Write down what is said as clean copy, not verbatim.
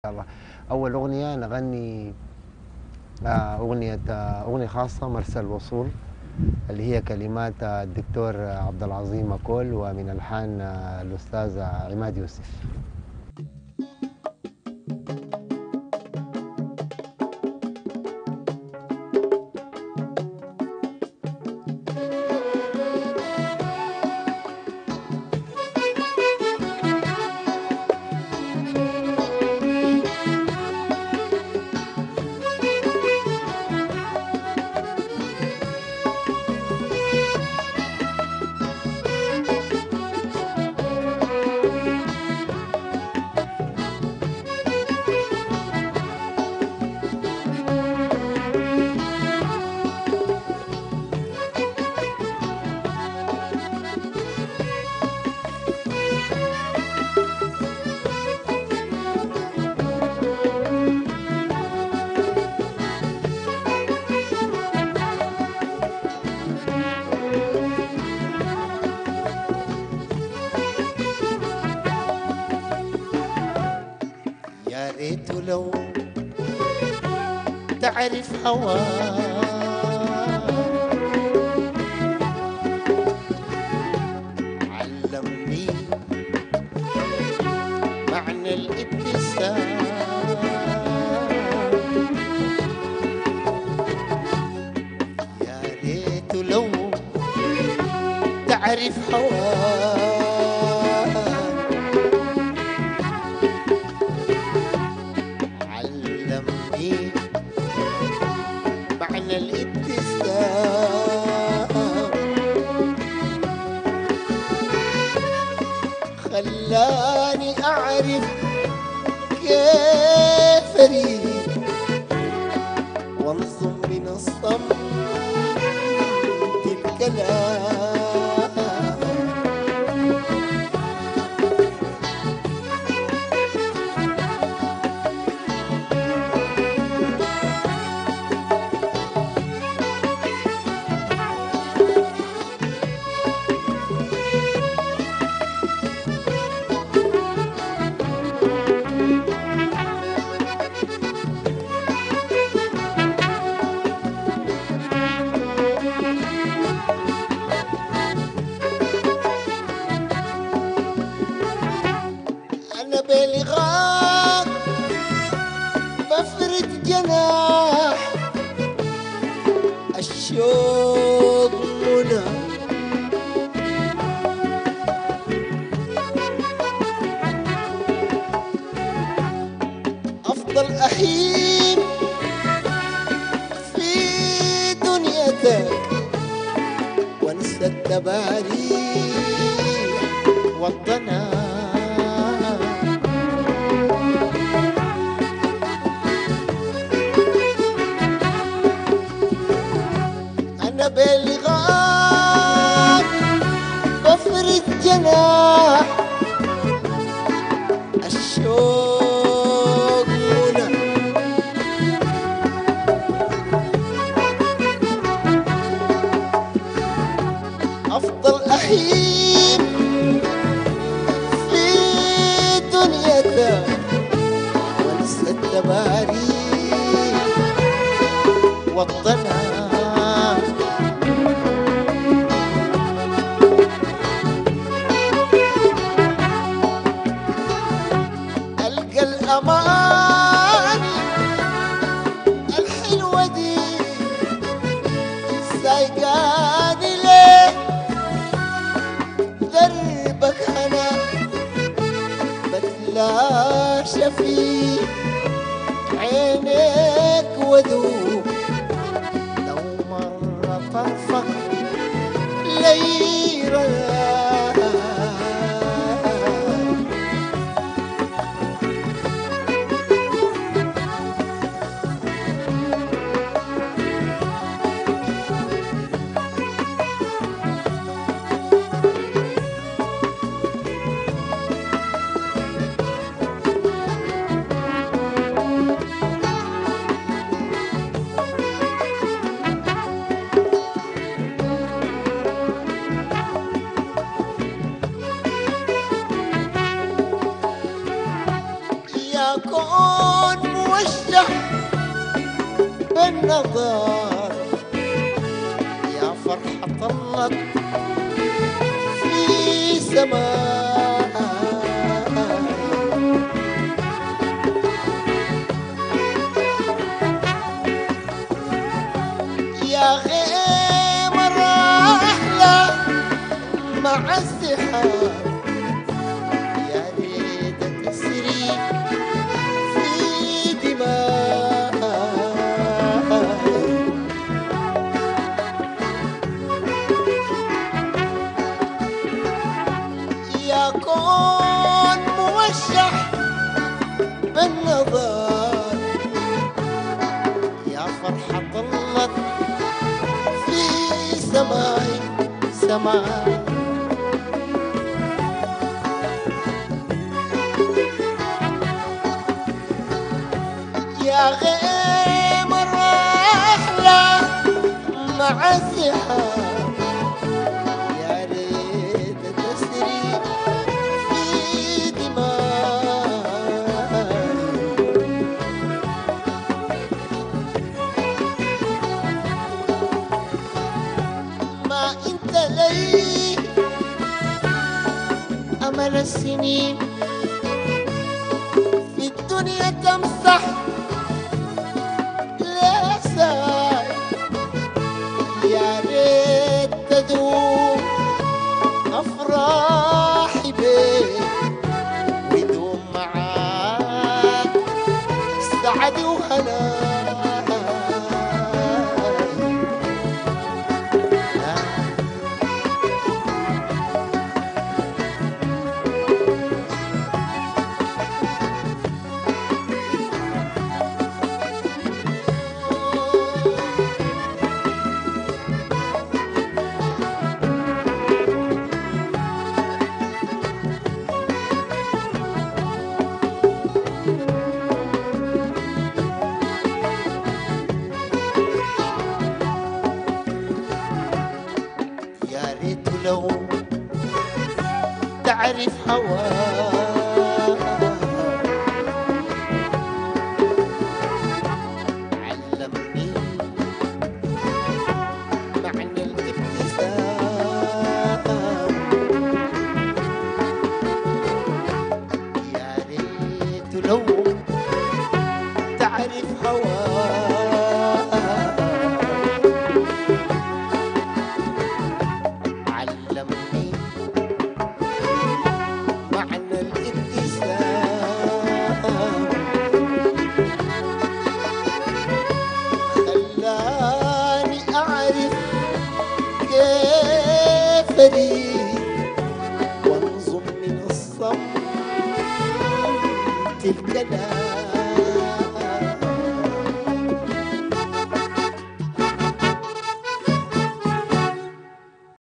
الله. أول أغنية نغني أغنية خاصة مرسى الوصول، اللي هي كلمات الدكتور عبد العظيم أكول ومن ألحان الأستاذ عماد يوسف. يا ريت لو تعرف هواه علمني معنى الابتسام. يا ريت لو تعرف هواه علمني معنى الابتسام. خلاني أعرف كيف أريد وانظم من الصمت الكلام. أنا بلغاك بفرد جناح الشوق منى. أفضل أحيم في دنيتك وانسى التباريح والضنا. أنا بلغاك بفرد جناح الشوق منى. أفضل أحيم في دنيتك وانسى التباريح والضنا. ألقى الأمان الحلوة دي سايقاني ليه دربك أنا بتلاشى في عينيك ودوب. لو مرة طرفك ليرة كون موشح بالنظر يا فرحة طلت في سماء يا غيمة أحلى مع السحاب يا ريت تسري في دماء يا كون موشح بالنظر يا فرحة طلت في سماي سماي يا غيم الرحلة مع السحاب يا ريت تسري في دماي ما انت لي امل السنين في الدنيا تمسح لساي يا ريت تدوم افراحي بيك ويدوم معاك سعدي وهناي يا ريت لو تعرف هواه علمني معنى الابتسام يا ريت لو تعرف هواه علمني معنى الابتسام خلاني أعرف كيف أريد وانظم من الصمت الكلام